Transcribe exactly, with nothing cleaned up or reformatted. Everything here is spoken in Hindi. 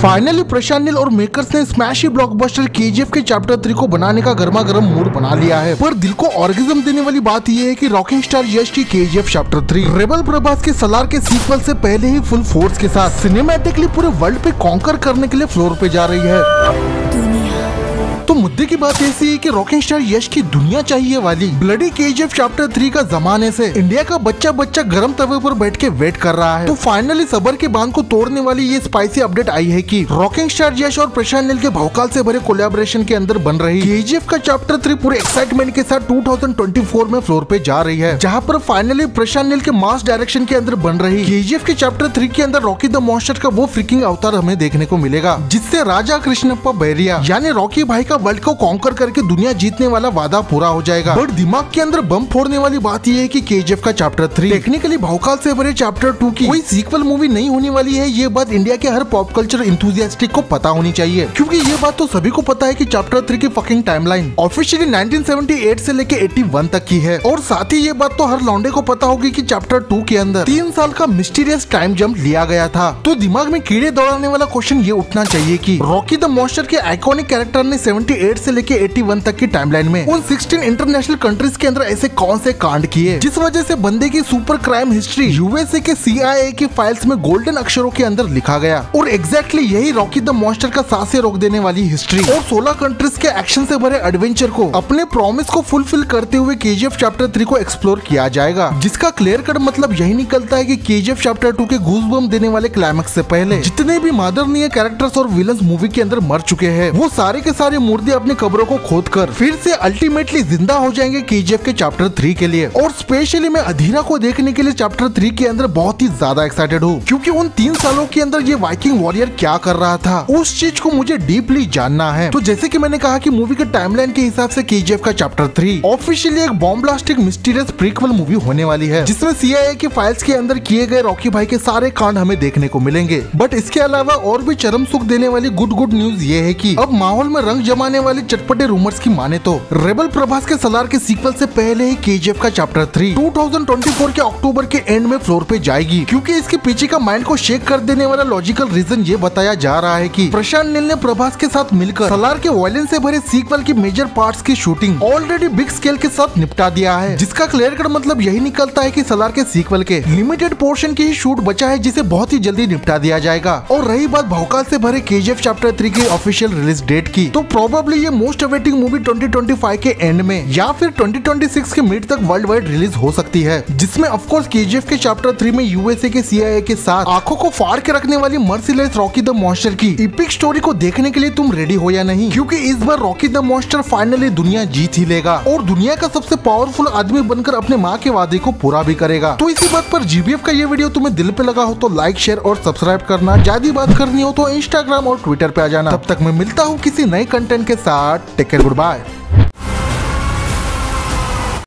फाइनली प्रशांत नील और मेकर्स ने स्मैशी ब्लॉकबस्टर केजीएफ के चैप्टर थ्री को बनाने का गर्मा गर्म मूड बना लिया है। पर दिल को ऑर्गेज्म देने वाली बात यह है कि रॉकिंग स्टार यश की KGF chapter three rebel Prabhas के सलार के सीक्वल से पहले ही फुल फोर्स के साथ सिनेमैटिकली पूरे वर्ल्ड पे कॉन्कर करने के लिए फ्लोर पे जा रही है। तो मुद्दे की बात ऐसी है कि रॉकिंग स्टार यश की दुनिया चाहिए वाली ब्लडी केजीएफ चैप्टर थ्री का जमाने से इंडिया का बच्चा बच्चा गर्म तवे पर बैठ के वेट कर रहा है। तो फाइनली सबर के बांध को तोड़ने वाली ये स्पाइसी अपडेट आई है कि रॉकिंग स्टार यश और प्रशांत नील के भौकाल से भरे कोलैबोरेशन के अंदर बन रही केजीएफ का चैप्टर थ्री पूरे एक्साइटमेंट के साथ टू थाउजेंड ट्वेंटी फोर में फ्लोर पे जा रही है, जहाँ पर फाइनली प्रशांत नील के मास डायरेक्शन के अंदर बन रही केजीएफ के चैप्टर थ्री के अंदर रॉकी द मॉन्स्टर का वो फ्रिकिंग अवतार हमें देखने को मिलेगा, जिससे राजा कृष्णप्पा बैरिया यानी रॉकी भाई का वर्ल्ड को कॉन्कर करके दुनिया जीतने वाला वादा पूरा हो जाएगा। बट दिमाग के अंदर बम फोड़ने वाली बात यह है कि केजीएफ का चैप्टर थ्री टेक्निकली भौकाल से भरे चैप्टर टू की कोई सीक्वल मूवी नहीं होने वाली है। ये बात इंडिया के हर पॉप कल्चर इंथुजियास्टिक को पता होनी चाहिए, क्योंकि ये बात तो सभी को पता है कि चैप्टर थ्री की fucking timeline officially nineteen seventy eight से लेके एटी वन तक की है। और साथ ही ये बात तो हर लौंडे को पता होगी कि चैप्टर टू के अंदर तीन साल का मिस्टीरियस टाइम जंप लिया गया था। तो दिमाग में कीड़े दौड़ाने वाला क्वेश्चन ये उठना चाहिए कि रॉकी द मॉन्स्टर के आइकॉनिक कैरेक्टर ने सेवेंटी एट से लेके एटी वन तक की टाइमलाइन में उन सिक्सटीन इंटरनेशनल कंट्रीज के अंदर ऐसे कौन से कांड किए जिस वजह से बंदे की सुपर क्राइम हिस्ट्री यूएसए के सीआईए की फाइल्स में गोल्डन अक्षरों के अंदर लिखा गया। और एग्जैक्टली यही रॉकी द मॉन्स्टर का सांसें रोक देने वाली हिस्ट्री और सोलह कंट्रीज के एक्शन से भरे एडवेंचर को अपने प्रॉमिस को फुलफिल करते हुए केजीएफ चैप्टर थ्री को एक्सप्लोर किया जाएगा, जिसका क्लियर कट मतलब यही निकलता है कि केजीएफ चैप्टर टू के गूज़बम्प देने वाले क्लाइमैक्स से पहले जितने भी मादरनीय कैरेक्टर्स और विलन्स मूवी के अंदर मर चुके हैं, वो सारे के सारे मुर्दे अपनी कब्रों को खोद कर फिर से अल्टीमेटली जिंदा हो जाएंगे केजीएफ के चैप्टर थ्री के लिए। और स्पेशली मैं अधीरा को देखने के लिए चैप्टर थ्री के अंदर बहुत ही ज्यादा एक्साइटेड हूँ, क्योंकि उन तीन सालों के अंदर ये वाइकिंग वॉरियर क्या कर रहा था उस चीज को मुझे डीपली जानना है। तो जैसे कि मैंने कहा कि मूवी के टाइमलाइन के हिसाब से केजीएफ का चैप्टर थ्री ऑफिशियली एक bombastic mysterious prequel movie होने वाली है, जिसमें सीआईए की फाइल्स के अंदर किए गए रॉकी भाई के सारे कांड हमें देखने को मिलेंगे। बट इसके अलावा और भी चरम सुख देने वाली गुड गुड न्यूज ये है कि अब माहौल में रंग जमाने वाले चटपटे रूमर्स की माने तो रेबल प्रभास के सलार के सीक्वल से पहले ही केजीएफ का chapter three two thousand twenty four के अक्टूबर के एंड में फ्लोर पे जाएगी, क्योंकि इसके पीछे का माइंड को शेक कर देने वाला लॉजिकल रीजन ये बताया जा रहा है कि प्रशांत नील ने प्रभास के साथ मिलकर सलार के वायलेंस से भरे सीक्वल की मेजर पार्ट्स की शूटिंग ऑलरेडी बिग स्केल के साथ निपटा दिया है, जिसका क्लियर कट मतलब यही निकलता है कि सलार के सीक्वल के लिमिटेड पोर्शन की ही शूट बचा है, जिसे बहुत ही जल्दी निपटा दिया जाएगा। और रही बात भौकाल से भरे केजीएफ चैप्टर थ्री की ऑफिशियल रिलीज डेट की, तो प्रोबेबली ये most awaiting movie twenty twenty five के एंड में या फिर ट्वेंटी ट्वेंटी सिक्स के मिड तक वर्ल्ड वाइड रिलीज हो सकती है, जिसमें ऑफ कोर्स केजीएफ के चैप्टर थ्री में यूएसए के सीआईए के साथ आंखों को फाड़ के रखने वाली मर्सीलेस रॉकी द मॉन्स्टर की इपिक स्टोरी को देखने के लिए तुम रेडी हो या नहीं, क्योंकि इस बार रॉकी द मॉन्स्टर फाइनली दुनिया जीत ही लेगा और दुनिया का सबसे पावरफुल आदमी बनकर अपने माँ के वादे को पूरा भी करेगा। तो इसी बात पर जीबीएफ का ये वीडियो तुम्हें दिल पे लगा हो तो लाइक शेयर और सब्सक्राइब करना, ज्यादा बात करनी हो तो इंस्टाग्राम और ट्विटर पे आ जाना। तब तक मैं मिलता हूँ किसी नए कंटेंट के साथ। Take care, good bye.